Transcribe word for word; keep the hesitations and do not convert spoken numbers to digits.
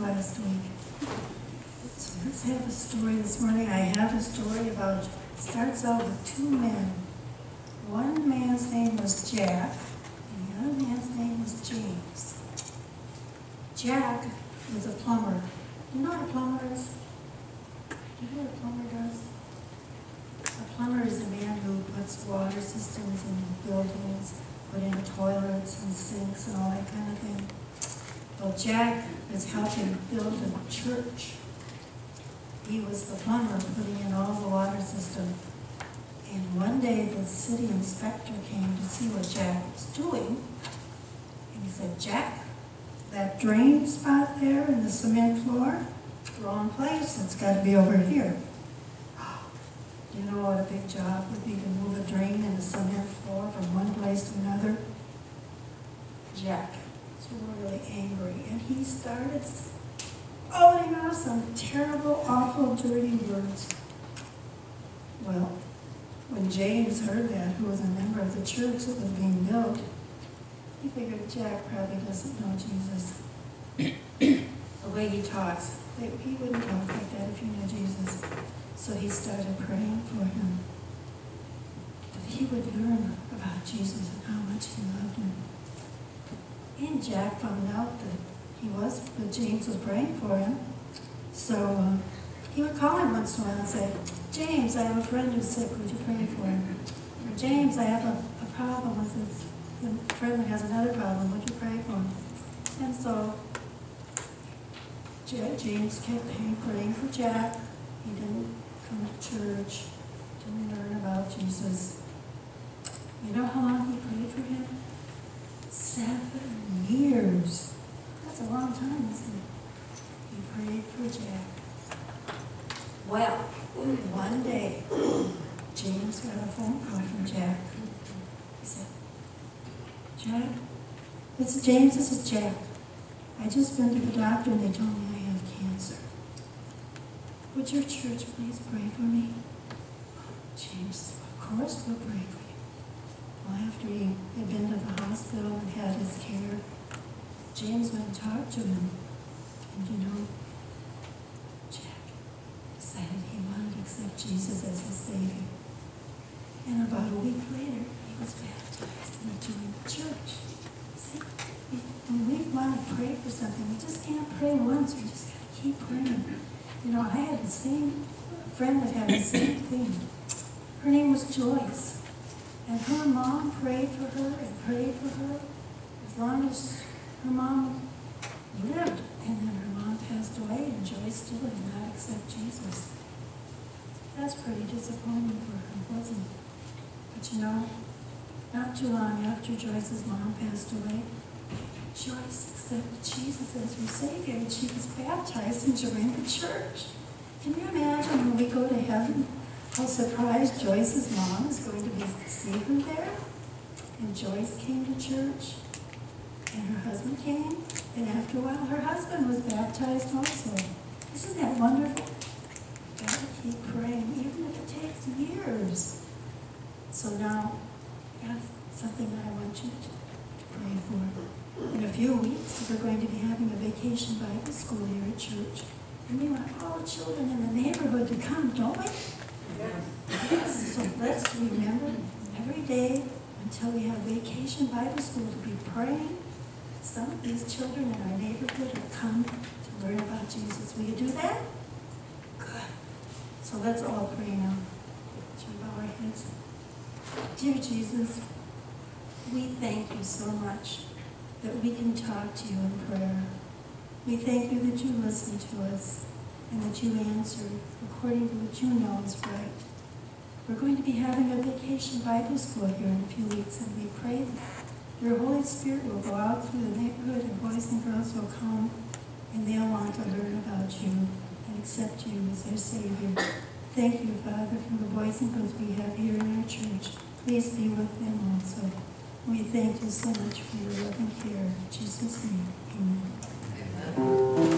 last week. So let's have a story this morning. I have a story about, it starts out with two men. One man's name was Jack, and the other man's name was James. Jack was a plumber. You know what a plumber is? Do you know what a plumber does? A plumber is a man who puts water systems in buildings, put in toilets and sinks and all that kind of thing. Well, Jack is helping build a church. He was the plumber putting in all the water system. And one day the city inspector came to see what Jack was doing. And he said, Jack, that drain spot there in the cement floor, wrong place, it's got to be over here. Do you know what a big job would be to move a drain in the cement floor from one place to another? Jack was really angry, and he started spouting out some terrible, awful, dirty words. Well, when James heard that, who was a member of the church that was being built, he figured Jack probably doesn't know Jesus. The way he talks, he wouldn't talk like that if he knew Jesus. So he started praying for him, that he would learn about Jesus and how much he loved him. And Jack found out that he was, that James was praying for him. So uh, he would call him once in a while and say, James, I have a friend who's sick, would you pray for him? Or James, I have a, a problem with this, a friend that has another problem, would you pray for him? And so James kept praying for Jack. He didn't come to church, didn't learn about Jesus. You know how long he prayed for him? Seven years. That's a long time, isn't it? He prayed for Jack. Well, one day, James got a phone call from Jack. He said, Jack, this is James, this is Jack. I just been to the doctor and they told me I have cancer. Would your church please pray for me? James, of course we'll pray for you. Well, after he had been to the hospital and had his care, James went and talked to him. And you know, Jack decided he wanted to accept Jesus as his Savior. And about a week later, he was baptized and he joined the church. See, when we want to pray for something, we just can't pray once, we just got to keep praying. You know, I had the same friend that had the same thing. Her name was Joyce. And her mom prayed for her and prayed for her as long as her mom lived. And then her mom passed away and Joyce still did not accept Jesus. That's pretty disappointing for her, wasn't it? But you know, not too long after Joyce's mom passed away, Joyce accepted Jesus as her Savior, and she was baptized and joined the church. Can you imagine when we go to heaven, how surprised Joyce's mom is going to be to see her there? And Joyce came to church, and her husband came, and after a while her husband was baptized also. Isn't that wonderful? You've got to keep praying, even if it takes years. So now, I got something that I want you to pray for. In a few weeks, we're going to be having a vacation Bible school here at church. And we want all the children in the neighborhood to come, don't we? Yes. Yes. So let's remember every day until we have vacation Bible school to be praying that some of these children in our neighborhood will come to learn about Jesus. Will you do that? Good. So let's all pray now. Should we bow our heads? Dear Jesus, we thank you so much that we can talk to you in prayer. We thank you that you listen to us and that you answer according to what you know is right. We're going to be having a vacation Bible school here in a few weeks, and we pray that your Holy Spirit will go out through the neighborhood and boys and girls will come and they'll want to learn about you and accept you as their Savior. Thank you, Father, for the boys and girls we have here in our church. Please be with them also. We thank you so much for your love and care. In Jesus' name, amen. Amen.